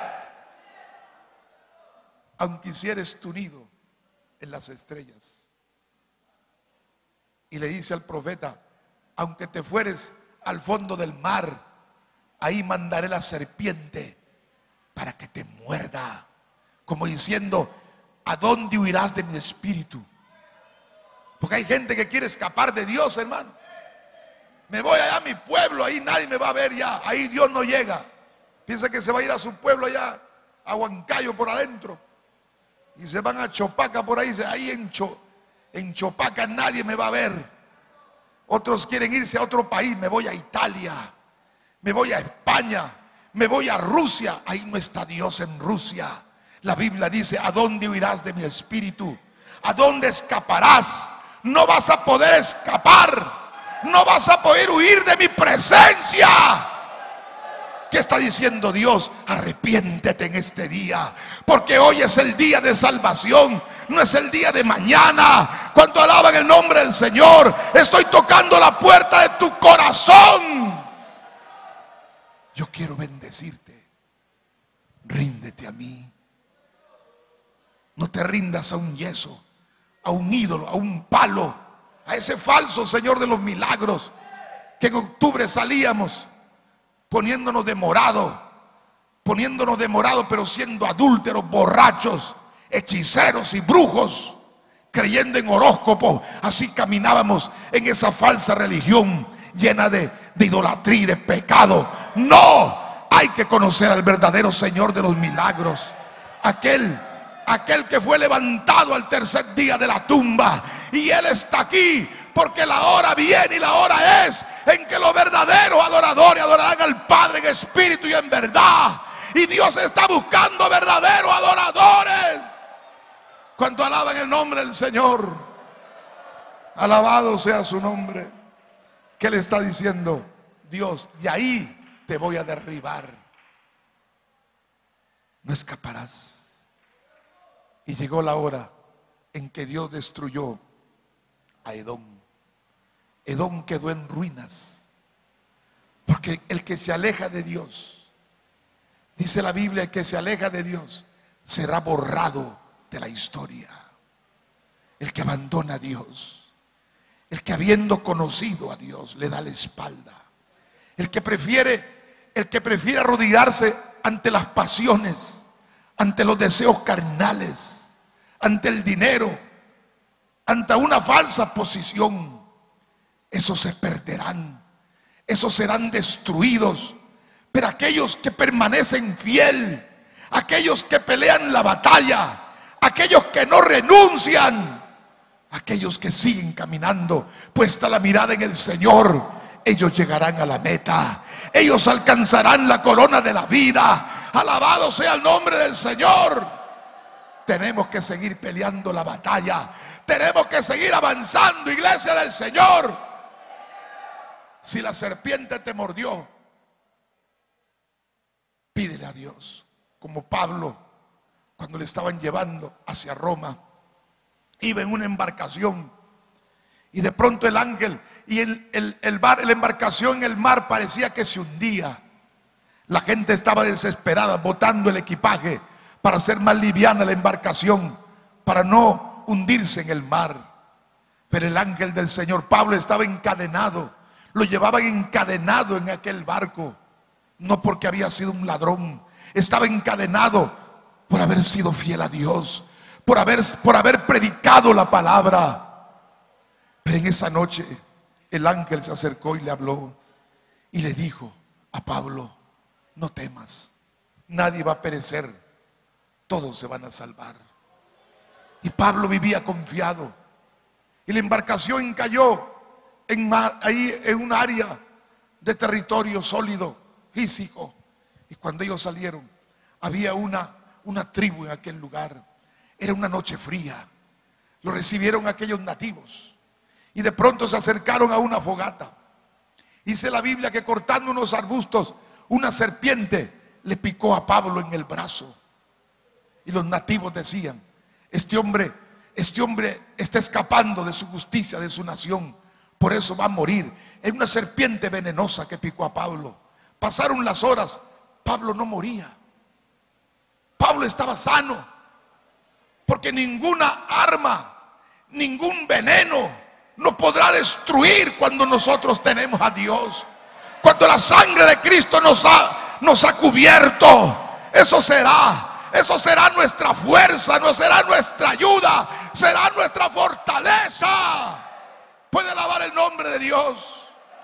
aunque hicieres tu nido en las estrellas. Y le dice al profeta: aunque te fueres al fondo del mar, ahí mandaré la serpiente para que te muerda. Como diciendo: ¿a dónde huirás de mi espíritu? Porque hay gente que quiere escapar de Dios, hermano. Me voy allá a mi pueblo, ahí nadie me va a ver ya, ahí Dios no llega. Piensa que se va a ir a su pueblo allá, a Huancayo por adentro, y se van a Chopaca por ahí. Ahí en Chopaca nadie me va a ver. Otros quieren irse a otro país: me voy a Italia, me voy a España, me voy a Rusia. Ahí no está Dios en Rusia. La Biblia dice: ¿a dónde huirás de mi espíritu? ¿A dónde escaparás? No vas a poder escapar. No vas a poder huir de mi presencia. ¿Qué está diciendo Dios? Arrepiéntete en este día, porque hoy es el día de salvación, no es el día de mañana. Cuando alaban el nombre del Señor, estoy tocando la puerta de tu corazón. Yo quiero bendecirte. Ríndete a mí. No te rindas a un yeso, a un ídolo, a un palo, a ese falso Señor de los milagros, que en octubre salíamos poniéndonos de morado, pero siendo adúlteros, borrachos, hechiceros y brujos, creyendo en horóscopos. Así caminábamos en esa falsa religión llena de idolatría y de pecado. No, hay que conocer al verdadero Señor de los milagros, aquel que fue levantado al tercer día de la tumba. Y Él está aquí, porque la hora viene y la hora es en que los verdaderos adoradores adorarán al Padre en espíritu y en verdad. Y Dios está buscando verdaderos adoradores. Cuando alaban el nombre del Señor, alabado sea su nombre. ¿Qué le está diciendo Dios? De ahí te voy a derribar, no escaparás. Y llegó la hora en que Dios destruyó a Edom. Edom quedó en ruinas, porque el que se aleja de Dios, dice la Biblia, el que se aleja de Dios será borrado de la historia. El que abandona a Dios, el que habiendo conocido a Dios le da la espalda, el que prefiere arrodillarse ante las pasiones, ante los deseos carnales, ante el dinero, ante una falsa posición, esos se perderán, esos serán destruidos. Pero aquellos que permanecen fiel, aquellos que pelean la batalla, aquellos que no renuncian, aquellos que siguen caminando, puesta la mirada en el Señor, ellos llegarán a la meta, ellos alcanzarán la corona de la vida. Alabado sea el nombre del Señor. Tenemos que seguir peleando la batalla, tenemos que seguir avanzando, iglesia del Señor. Si la serpiente te mordió, pídele a Dios, como Pablo cuando le estaban llevando hacia Roma. Iba en una embarcación Y de pronto el ángel y la embarcación en el mar parecía que se hundía. La gente estaba desesperada, botando el equipaje para hacer más liviana la embarcación, para no hundirse en el mar. Pero el ángel del Señor, Pablo, estaba encadenado. Lo llevaban encadenado en aquel barco, no porque había sido un ladrón. Estaba encadenado por haber sido fiel a Dios, por haber predicado la palabra. Pero en esa noche el ángel se acercó y le habló y le dijo a Pablo: no temas, nadie va a perecer, todos se van a salvar. Y Pablo vivía confiado. Y la embarcación cayó ahí en un área de territorio sólido, físico. Y cuando ellos salieron, había una tribu en aquel lugar. Era una noche fría. Lo recibieron aquellos nativos. Y de pronto se acercaron a una fogata. Dice la Biblia que cortando unos arbustos, una serpiente le picó a Pablo en el brazo. Y los nativos decían: este hombre está escapando de su justicia, de su nación, por eso va a morir. Es una serpiente venenosa que picó a Pablo. Pasaron las horas, Pablo no moría. Pablo estaba sano, porque ninguna arma, ningún veneno nos podrá destruir cuando nosotros tenemos a Dios. Cuando la sangre de Cristo nos ha cubierto, eso será nuestra fuerza, no será nuestra ayuda, será nuestra fortaleza. Puede alabar el nombre de Dios.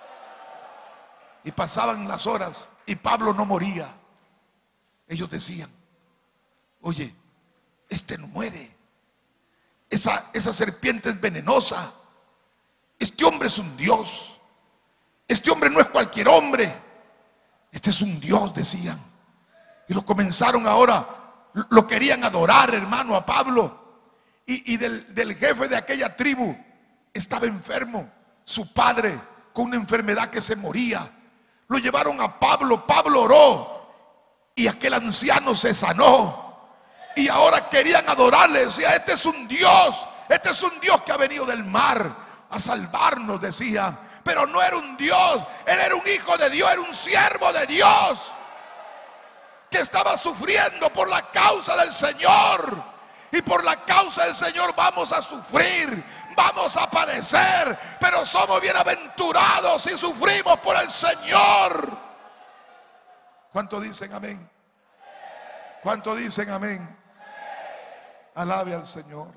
Y pasaban las horas y Pablo no moría. Ellos decían: oye, este no muere. Esa serpiente es venenosa. Este hombre es un Dios. Este hombre no es cualquier hombre. Este es un Dios, decían. Y lo comenzaron ahora, lo querían adorar, hermano, a Pablo. Y del jefe de aquella tribu estaba enfermo, su padre, con una enfermedad que se moría. Lo llevaron a Pablo. Pablo oró y aquel anciano se sanó. Y ahora querían adorarle. Decía: este es un Dios. Este es un Dios que ha venido del mar a salvarnos, decía. Pero no era un Dios. Él era un hijo de Dios. Era un siervo de Dios que estaba sufriendo por la causa del Señor. Y por la causa del Señor vamos a sufrir, vamos a padecer, pero somos bienaventurados si sufrimos por el Señor. ¿Cuánto dicen amén? ¿Cuánto dicen amén? Alabe al Señor.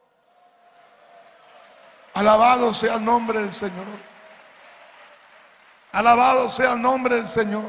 Alabado sea el nombre del Señor. Alabado sea el nombre del Señor.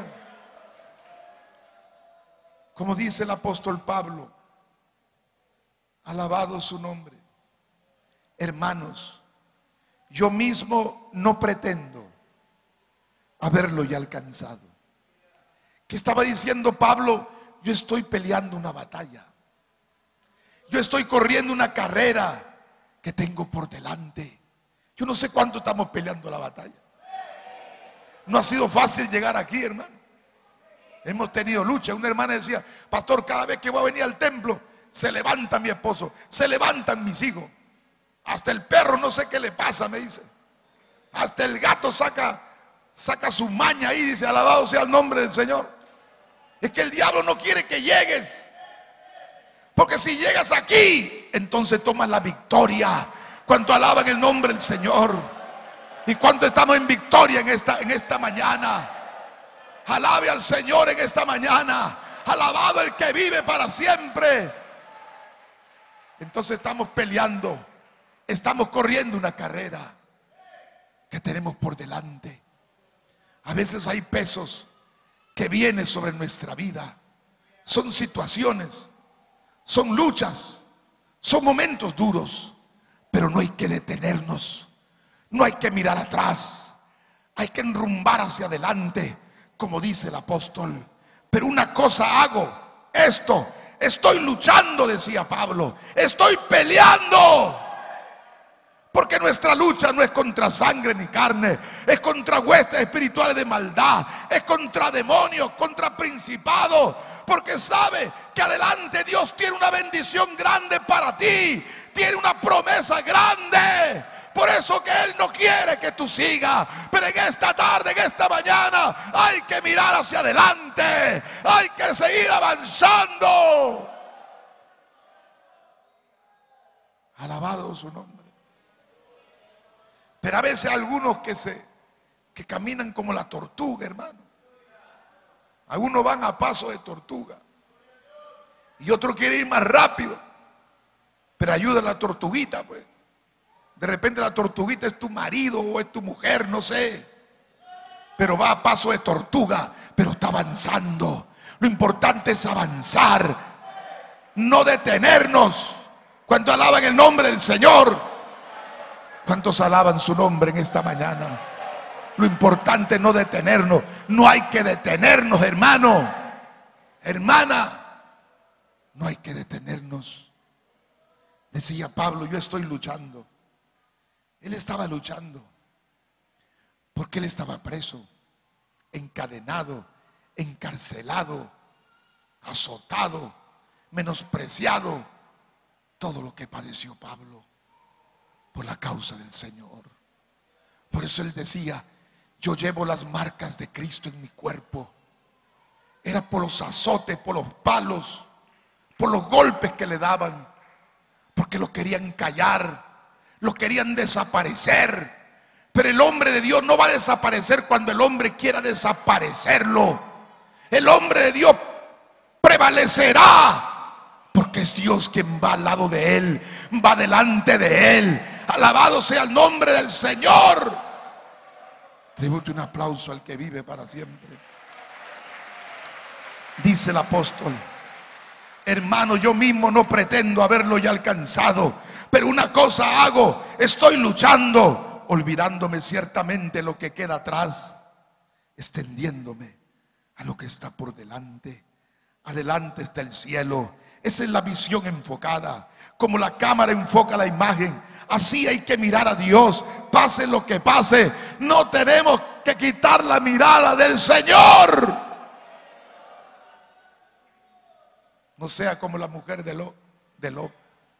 Como dice el apóstol Pablo, alabado su nombre. Hermanos, yo mismo no pretendo haberlo ya alcanzado. ¿Qué estaba diciendo Pablo? Yo estoy peleando una batalla. Yo estoy corriendo una carrera que tengo por delante. Yo no sé cuánto estamos peleando la batalla. No ha sido fácil llegar aquí, hermano. Hemos tenido lucha. Una hermana decía: pastor, cada vez que voy a venir al templo, se levanta mi esposo, se levantan mis hijos. Hasta el perro no sé qué le pasa, me dice. Hasta el gato saca su maña ahí, dice: alabado sea el nombre del Señor. Es que el diablo no quiere que llegues. Porque si llegas aquí, entonces tomas la victoria. ¿Cuánto alaban el nombre del Señor? ¿Y cuánto estamos en victoria en esta mañana? Alabe al Señor en esta mañana. Alabado el que vive para siempre. Entonces estamos peleando, estamos corriendo una carrera que tenemos por delante. A veces hay pesos que vienen sobre nuestra vida. Son situaciones, son luchas, son momentos duros. Pero no hay que detenernos, no hay que mirar atrás, hay que enrumbar hacia adelante, como dice el apóstol. Pero una cosa hago, esto, estoy luchando, decía Pablo, estoy peleando. Porque nuestra lucha no es contra sangre ni carne, es contra huestes espirituales de maldad, es contra demonios, contra principados. Porque sabe que adelante Dios tiene una bendición grande para ti, tiene una promesa grande. Por eso que Él no quiere que tú sigas. Pero en esta tarde, en esta mañana, hay que mirar hacia adelante. Hay que seguir avanzando. Alabado su nombre. Pero a veces algunos que caminan como la tortuga, hermano. Algunos van a paso de tortuga y otros quieren ir más rápido. Pero ayuda a la tortuguita, pues. De repente la tortuguita es tu marido o es tu mujer, no sé. Pero va a paso de tortuga, pero está avanzando. Lo importante es avanzar, no detenernos. Cuando alaban el nombre del Señor, ¿cuántos alaban su nombre en esta mañana? Lo importante es no detenernos. No hay que detenernos, hermano, hermana. No hay que detenernos. Decía Pablo, yo estoy luchando. Él estaba luchando porque él estaba preso, encadenado, encarcelado, azotado, menospreciado. Todo lo que padeció Pablo por la causa del Señor. Por eso él decía, yo llevo las marcas de Cristo en mi cuerpo. Era por los azotes, por los palos, por los golpes que le daban, porque lo querían callar, lo querían desaparecer. Pero el hombre de Dios no va a desaparecer cuando el hombre quiera desaparecerlo. El hombre de Dios prevalecerá, porque es Dios quien va al lado de él, va delante de él. Alabado sea el nombre del Señor. Tribute un aplauso al que vive para siempre. Dice el apóstol, hermano, yo mismo no pretendo haberlo ya alcanzado, pero una cosa hago, estoy luchando, olvidándome ciertamente lo que queda atrás, extendiéndome a lo que está por delante. Adelante está el cielo. Esa es la visión enfocada. Como la cámara enfoca la imagen, así hay que mirar a Dios, pase lo que pase. No tenemos que quitar la mirada del Señor. No sea como la mujer de Lot,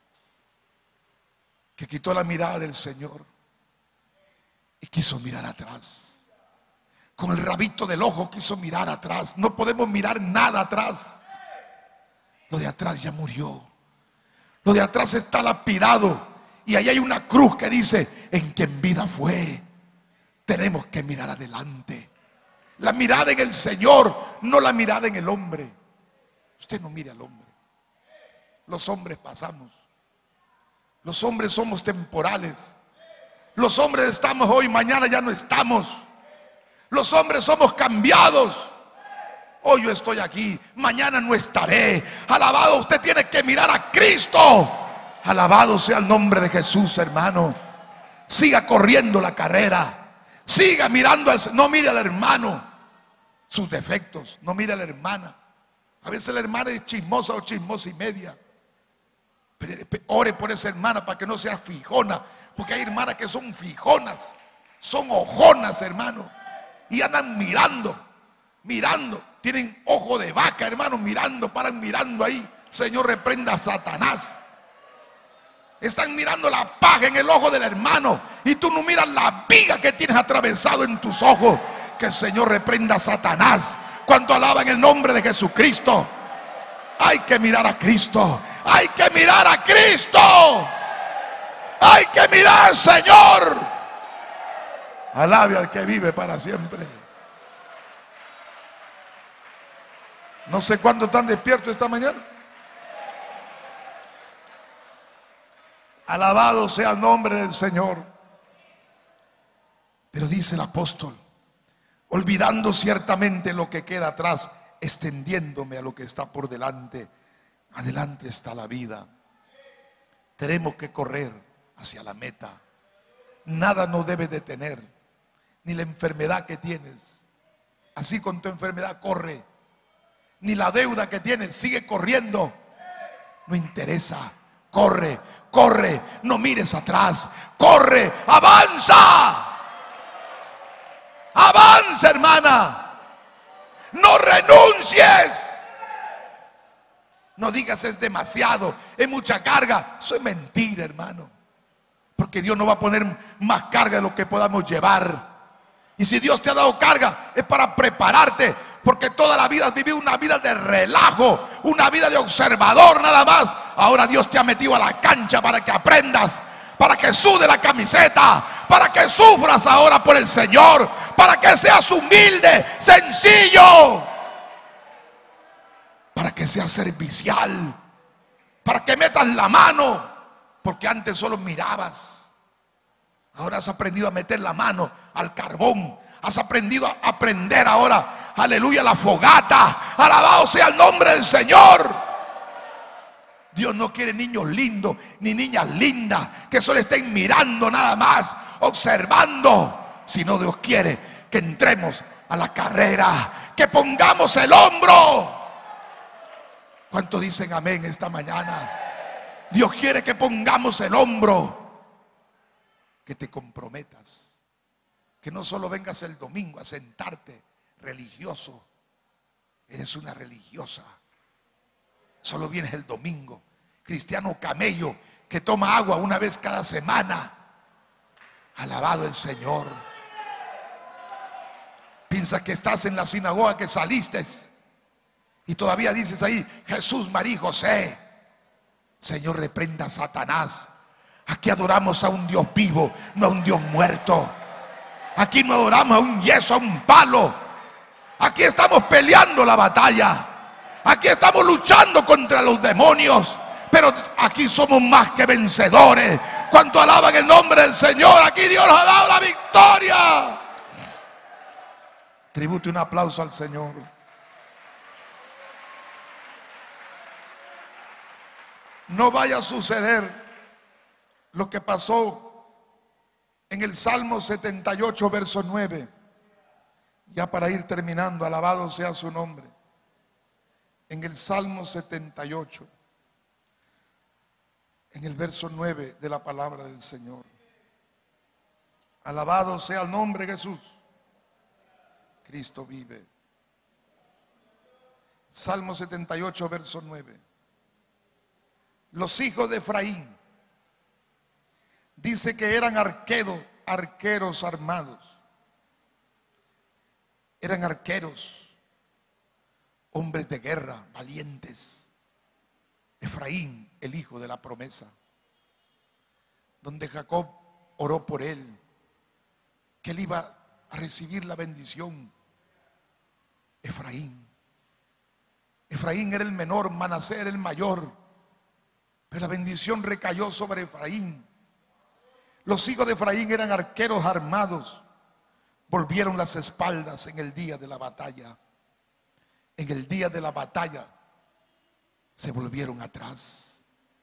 que quitó la mirada del Señor y quiso mirar atrás. Con el rabito del ojo quiso mirar atrás. No podemos mirar nada atrás. Lo de atrás ya murió. Lo de atrás está lapidado. Y ahí hay una cruz que dice, en que en vida fue. Tenemos que mirar adelante. La mirada en el Señor, no la mirada en el hombre. Usted no mire al hombre. Los hombres pasamos. Los hombres somos temporales. Los hombres estamos hoy, mañana ya no estamos. Los hombres somos cambiados. Hoy yo estoy aquí, mañana no estaré. Alabado, usted tiene que mirar a Cristo. Alabado sea el nombre de Jesús, hermano. Siga corriendo la carrera. Siga mirando no mire al hermano sus defectos, no mire a la hermana. A veces la hermana es chismosa o chismosa y media. Ore por esa hermana para que no sea fijona, porque hay hermanas que son fijonas, son ojonas, hermano, y andan mirando, tienen ojo de vaca, hermano, paran mirando ahí. Señor, reprenda a Satanás. Están mirando la paja en el ojo del hermano y tú no miras la viga que tienes atravesado en tus ojos. Que el Señor reprenda a Satanás. Cuando alaban el nombre de Jesucristo, hay que mirar a Cristo. Hay que mirar a Cristo. Hay que mirar al Señor. Alabe al que vive para siempre. No sé cuándo están despiertos esta mañana. Alabado sea el nombre del Señor. Pero dice el apóstol, olvidando ciertamente lo que queda atrás, extendiéndome a lo que está por delante. Adelante está la vida. Tenemos que correr hacia la meta. Nada nos debe detener, ni la enfermedad que tienes. Así con tu enfermedad corre. Ni la deuda que tienes, sigue corriendo. No interesa, corre, corre, no mires atrás, corre, avanza. Avanza, hermana. No renuncies. No digas es demasiado, es mucha carga. Eso es mentira, hermano. Porque Dios no va a poner más carga de lo que podamos llevar. Y si Dios te ha dado carga, es para prepararte. Porque toda la vida has vivido una vida de relajo, una vida de observador nada más. Ahora Dios te ha metido a la cancha para que aprendas, para que sude la camiseta, para que sufras ahora por el Señor, para que seas humilde, sencillo, para que seas servicial, para que metas la mano, porque antes solo mirabas. Ahora has aprendido a meter la mano al carbón. Has aprendido a aprender ahora, aleluya, la fogata. Alabado sea el nombre del Señor. Dios no quiere niños lindos ni niñas lindas que solo estén mirando nada más, observando. Sino Dios quiere que entremos a la carrera, que pongamos el hombro. ¿Cuántos dicen amén esta mañana? Dios quiere que pongamos el hombro, que te comprometas. Que no solo vengas el domingo a sentarte religioso. Eres una religiosa. Solo vienes el domingo. Cristiano camello que toma agua una vez cada semana. Alabado el Señor. Piensa que estás en la sinagoga, que saliste y todavía dices ahí: Jesús, María y José. Señor, reprenda a Satanás. Aquí adoramos a un Dios vivo, no a un Dios muerto. Aquí no adoramos a un yeso, a un palo. Aquí estamos peleando la batalla. Aquí estamos luchando contra los demonios. Pero aquí somos más que vencedores. Cuanto alaban el nombre del Señor, aquí Dios nos ha dado la victoria. Tribute un aplauso al Señor. No vaya a suceder lo que pasó en el Salmo 78, verso 9. Ya para ir terminando, alabado sea su nombre. En el Salmo 78, en el verso 9 de la palabra del Señor. Alabado sea el nombre de Jesús. Cristo vive. Salmo 78, verso 9. Los hijos de Efraín, dice que eran arqueros armados. Eran arqueros, hombres de guerra, valientes. Efraín, el hijo de la promesa, donde Jacob oró por él, que él iba a recibir la bendición. Efraín era el menor, Manasés era el mayor, pero la bendición recayó sobre Efraín. Los hijos de Efraín eran arqueros armados. Volvieron las espaldas en el día de la batalla. En el día de la batalla se volvieron atrás.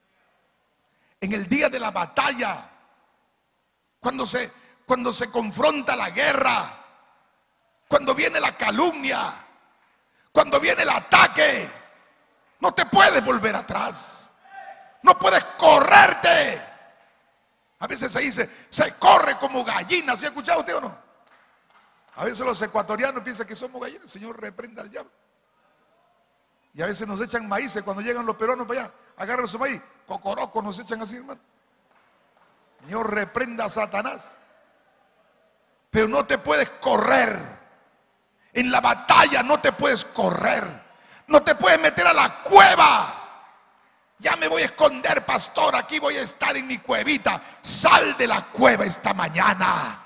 En el día de la batalla, cuando se confronta la guerra, cuando viene la calumnia, cuando viene el ataque, no te puedes volver atrás. No puedes correrte. A veces se dice, se corre como gallina. ¿Sí ha escuchado usted o no? A veces los ecuatorianos piensan que somos gallinas. Señor, reprenda al diablo. Y a veces nos echan maíz. Cuando llegan los peruanos para allá, agarran su maíz, cocoroco nos echan así, hermano. Señor, reprenda a Satanás. Pero no te puedes correr. En la batalla no te puedes correr. No te puedes meter a la cueva. Ya me voy a esconder, pastor, aquí voy a estar en mi cuevita. Sal de la cueva esta mañana.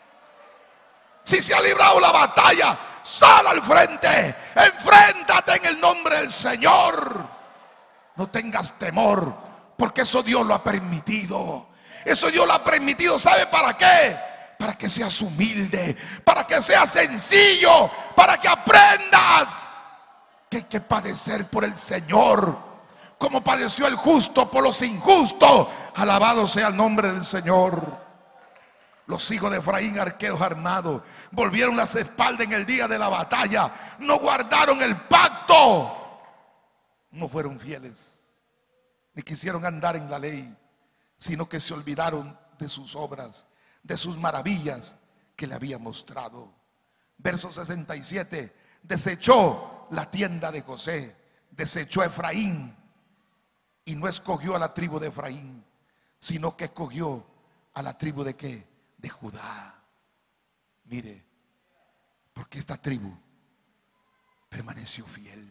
Si se ha librado la batalla, sal al frente. Enfréntate en el nombre del Señor. No tengas temor, porque eso Dios lo ha permitido. Eso Dios lo ha permitido, ¿sabe para qué? Para que seas humilde, para que seas sencillo, para que aprendas que hay que padecer por el Señor, como padeció el justo por los injustos. Alabado sea el nombre del Señor. Los hijos de Efraín, arqueros armados, volvieron las espaldas en el día de la batalla. No guardaron el pacto. No fueron fieles, ni quisieron andar en la ley, sino que se olvidaron de sus obras, de sus maravillas que le había mostrado. Verso 67. Desechó la tienda de José, desechó a Efraín, y no escogió a la tribu de Efraín, sino que escogió a la tribu de ¿qué? De Judá. Mire, porque esta tribu permaneció fiel.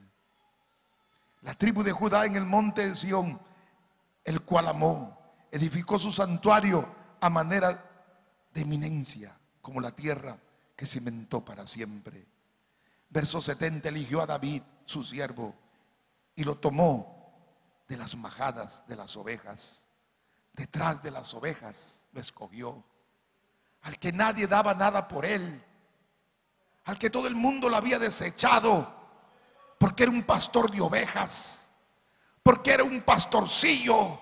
La tribu de Judá en el monte de Sión, el cual amó, edificó su santuario a manera de eminencia, como la tierra que cimentó para siempre. Verso 70, eligió a David, su siervo, y lo tomó de las majadas de las ovejas. Detrás de las ovejas lo escogió. Al que nadie daba nada por él, al que todo el mundo lo había desechado, porque era un pastor de ovejas, porque era un pastorcillo,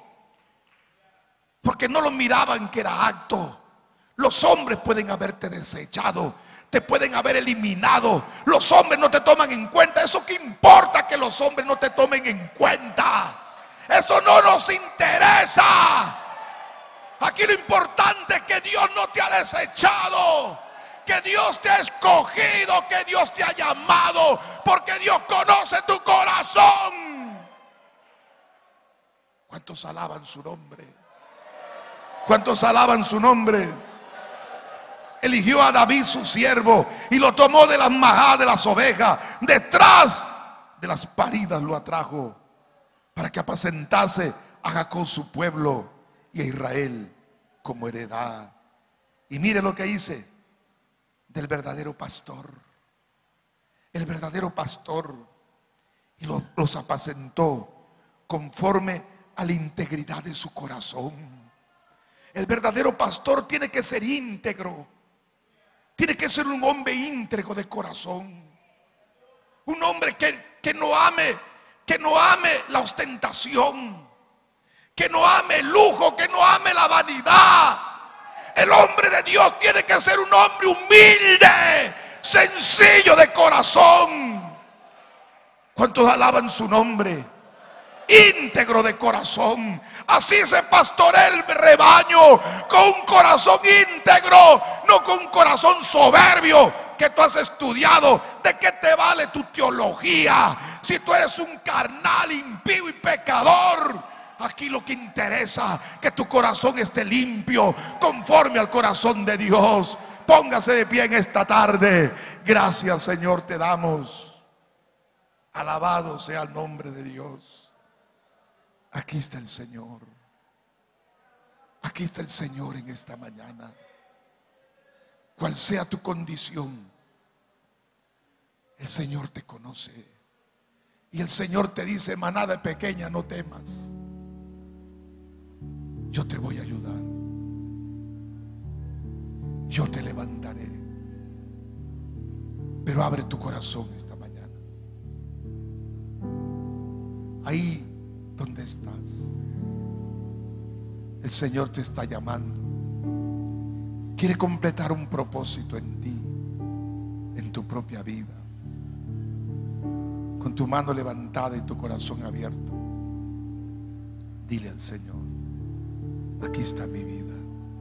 porque no lo miraban que era apto. Los hombres pueden haberte desechado, te pueden haber eliminado. Los hombres no te toman en cuenta. ¿Eso qué importa que los hombres no te tomen en cuenta? Eso no nos interesa. Aquí lo importante es que Dios no te ha desechado, que Dios te ha escogido, que Dios te ha llamado, porque Dios conoce tu corazón. ¿Cuántos alaban su nombre? ¿Cuántos alaban su nombre? Eligió a David su siervo y lo tomó de las majadas de las ovejas. Detrás de las paridas lo atrajo, para que apacentase a Jacob su pueblo y a Israel como heredad. Y mire lo que dice del verdadero pastor. El verdadero pastor, y los apacentó conforme a la integridad de su corazón. El verdadero pastor tiene que ser íntegro, tiene que ser un hombre íntegro de corazón, un hombre que no ame la ostentación, que no ame el lujo, que no ame la vanidad. El hombre de Dios tiene que ser un hombre humilde, sencillo de corazón. ¿Cuántos alaban su nombre? Íntegro de corazón. Así se pastorea el rebaño, con un corazón íntegro, no con un corazón soberbio que tú has estudiado. ¿De qué te vale tu teología si tú eres un carnal, impío y pecador? Aquí lo que interesa es que tu corazón esté limpio, conforme al corazón de Dios. Póngase de pie en esta tarde. Gracias, Señor, te damos. Alabado sea el nombre de Dios. Aquí está el Señor. Aquí está el Señor en esta mañana. Cual sea tu condición, el Señor te conoce. Y el Señor te dice: manada pequeña, no temas. Yo te voy a ayudar. Yo te levantaré. Pero abre tu corazón esta mañana. Ahí donde estás, el Señor te está llamando. Quiere completar un propósito en ti, en tu propia vida. Con tu mano levantada y tu corazón abierto, dile al Señor: aquí está mi vida.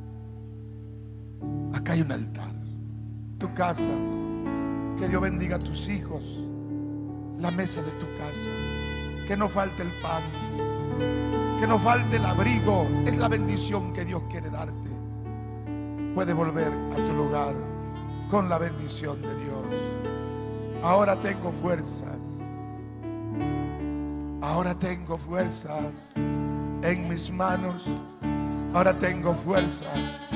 Acá hay un altar, tu casa. Que Dios bendiga a tus hijos, la mesa de tu casa. Que no falte el pan, que no falte el abrigo. Es la bendición que Dios quiere darte. Puedes volver a tu lugar con la bendición de Dios. Ahora tengo fuerzas. Ahora tengo fuerzas en mis manos. Ahora tengo fuerza